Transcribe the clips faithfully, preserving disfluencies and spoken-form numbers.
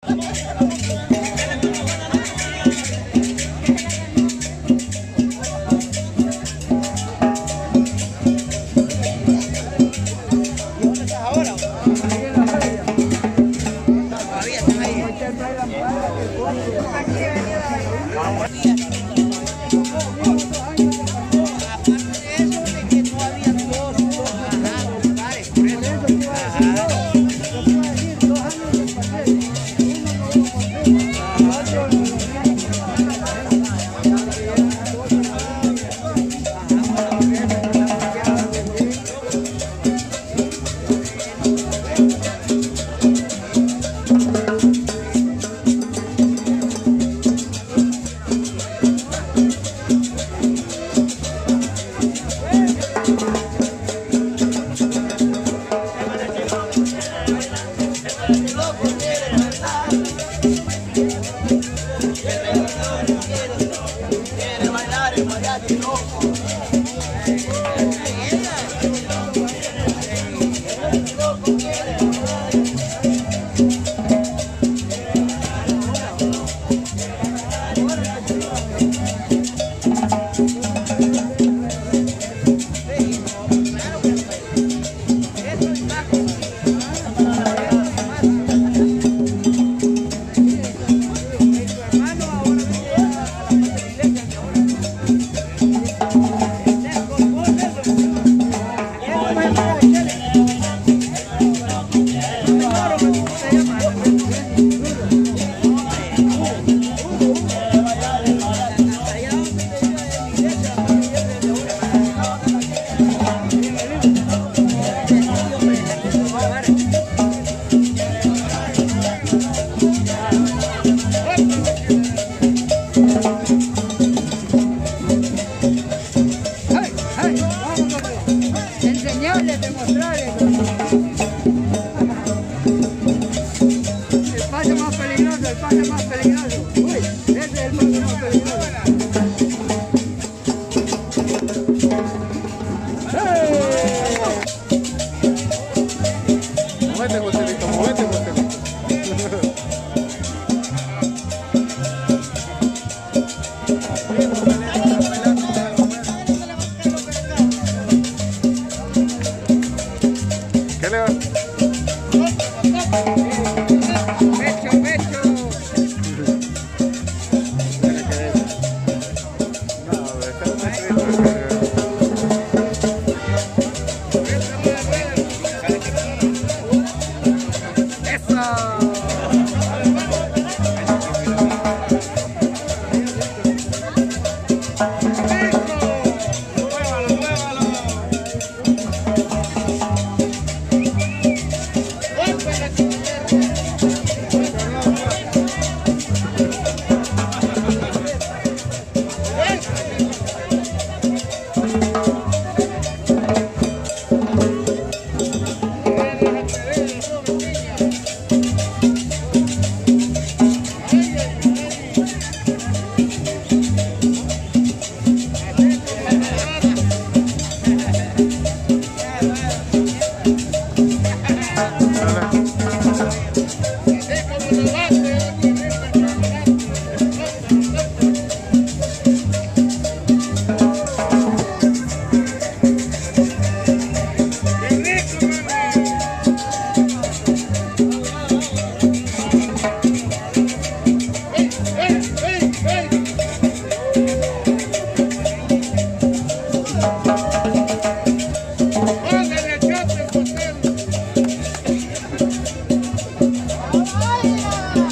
Ay,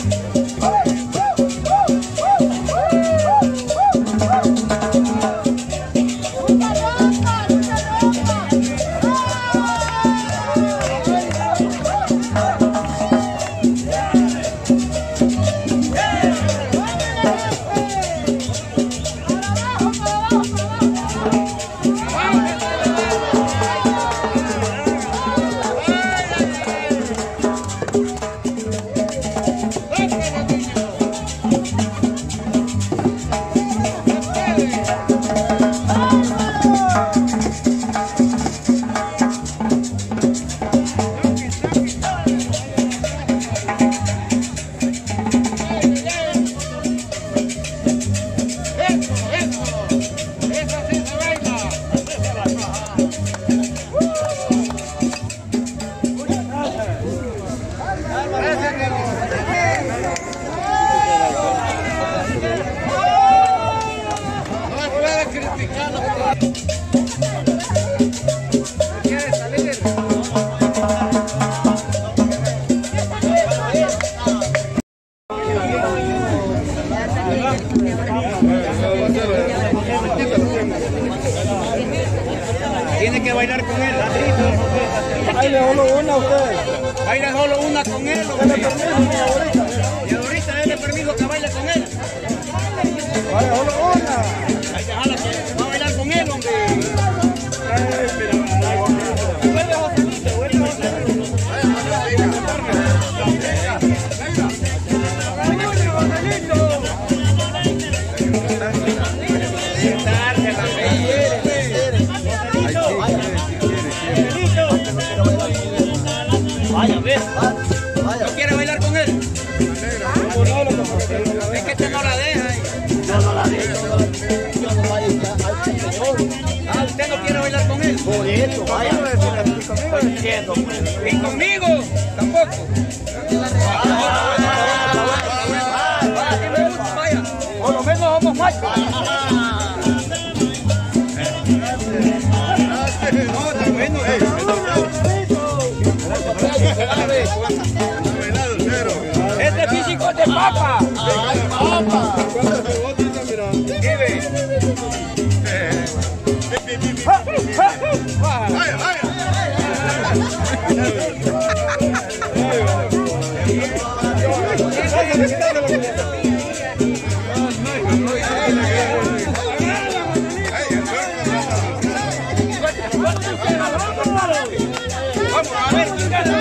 Este físico es de papa. Papa. Vamos a ver quién gana.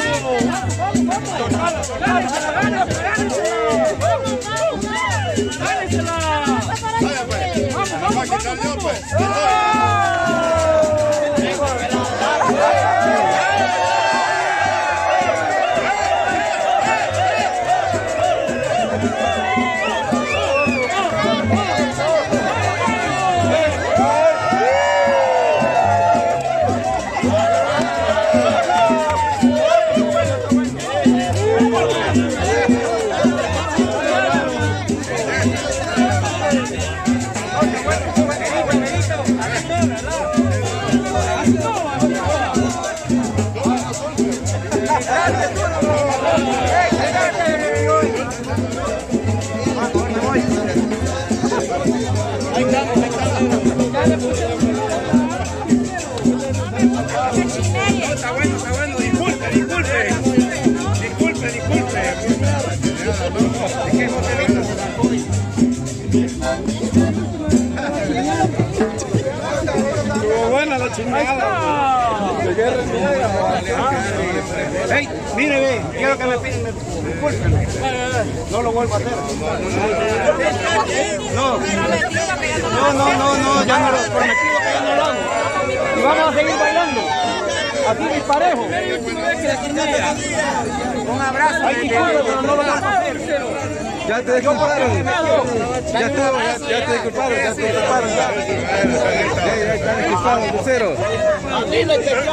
Está bueno, está bueno, disculpe, disculpe, disculpe, disculpe. Es que no te vengas a la COVID. Estuvo buena la chingada. Hey, mire, ve, quiero que me piden disculpen. No lo vuelvo a hacer. No, no, no, no, no, ya no lo prometido que ya no lo hago. Y vamos a seguir bailando. Así disparejo. Un abrazo. Ay, disculpe, pero no lo vamos a hacer. Ya te disculparon. Ya estuvo, ya, ya te disculparon, ya te disculparon. Ya, ya, ya te disculparon, crucero. Así no te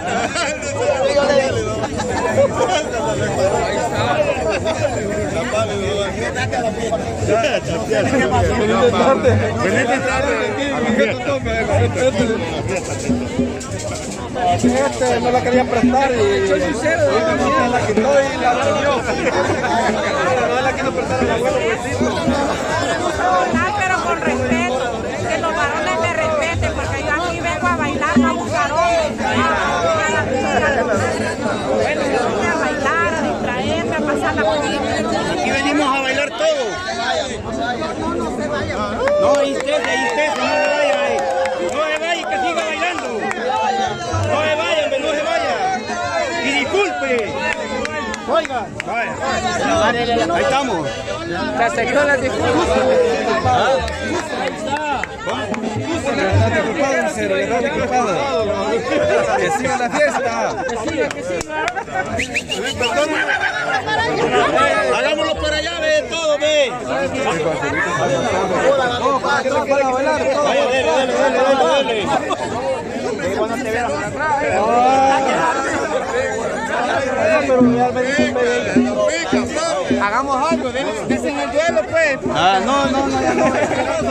Este no la quería prestar y soy sincero, me la quitó y la vendió. No la quiero prestar al abuelo, pero con respeto, que los varones me respeten, porque yo aquí vengo a bailar, no a buscar hombres, a bailar, a distraerme, a pasarla bonita. Aquí venimos a bailar todos. No, ahí usted, ahí usted, no se vaya ahí. No se vaya, que siga bailando. No se vaya, no se vaya. Y disculpe. Oiga, vaya. Ahí estamos. Se aceptó las disculpas. Ahí está. Que siga la fiesta. Que siga, que siga. Hagámoslo para allá, ve, todo, ve. Vaya, dale, dale, dale, dale. Cuando te vean para atrás, hagamos algo, desen el duelo, pues. Ah, no, no, no, ya no.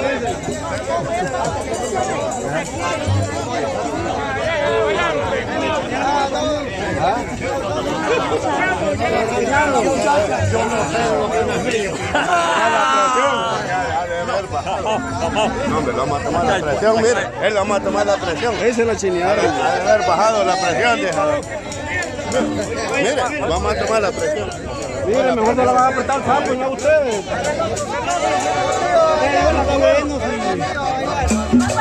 No, hombre, vamos a tomar la presión, mire, él vamos a tomar la presión. Esa es la chineada. Ha de haber bajado la presión, vieja. Mire, vamos a tomar la presión. Mire, mejor no la van a apretar el sapo, no ustedes. Está bueno, sí.